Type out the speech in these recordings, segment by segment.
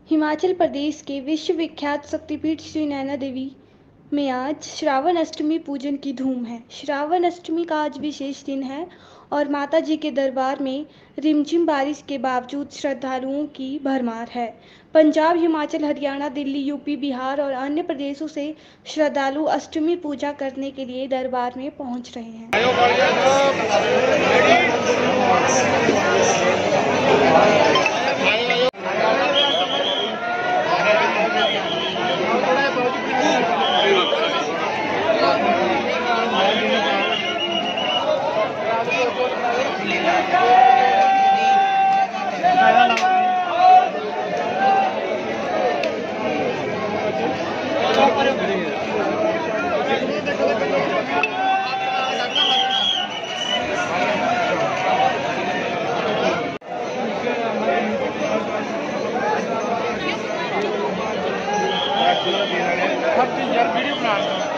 हिमाचल प्रदेश के विश्वविख्यात शक्तिपीठ श्री नैना देवी में आज श्रावण अष्टमी पूजन की धूम है। श्रावण अष्टमी का आज विशेष दिन है और माता जी के दरबार में रिमझिम बारिश के बावजूद श्रद्धालुओं की भरमार है। पंजाब, हिमाचल, हरियाणा, दिल्ली, यूपी, बिहार और अन्य प्रदेशों से श्रद्धालु अष्टमी पूजा करने के लिए दरबार में पहुंच रहे हैं। वीडियो बना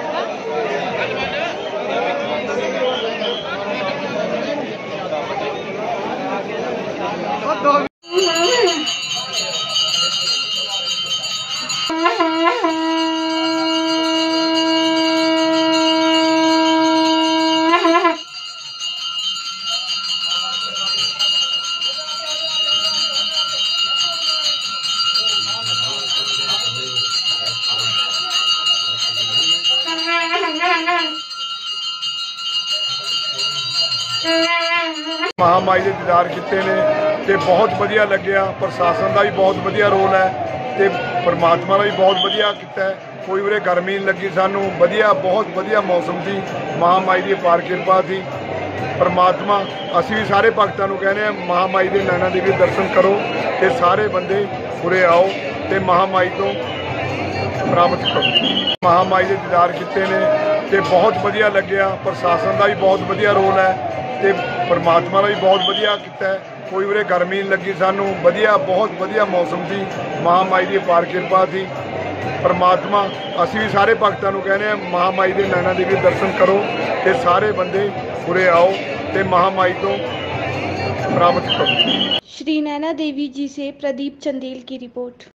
महामाई के दीदार किए ने ते बहुत वधिया लग्या। प्रशासन का भी बहुत वधिया रोल है ते परमात्मा का भी बहुत वधिया किया है। कोई उरे गर्मी नहीं लगी, सानू वधिया बहुत वधिया मौसम थी। महामाई की अपार कृपा थी। परमात्मा असी भी सारे भगतों को कहने महामाई के नैना देवी दर्शन करो ते सारे बंदे उरे आओ ते महामाई तो प्राप्त करो। महामाई के दीदार किए ने ते बहुत वधिया लग्या। प्रशासन का भी बहुत वधिया रोल है ते परमात्मा का भी बहुत वधिया किया है। कोई उरे गर्मी नहीं लगी, सानू वधिया बहुत वधिया मौसम थी। महामाई की अपार कृपा थी। परमात्मा असी भी सारे भगतों को कहने महामाई के नैना देवी दर्शन करो ते सारे बंदे उरे आओ ते महामाई तो प्राप्त करो। श्री नैना देवी जी से प्रदीप चंदेल की रिपोर्ट।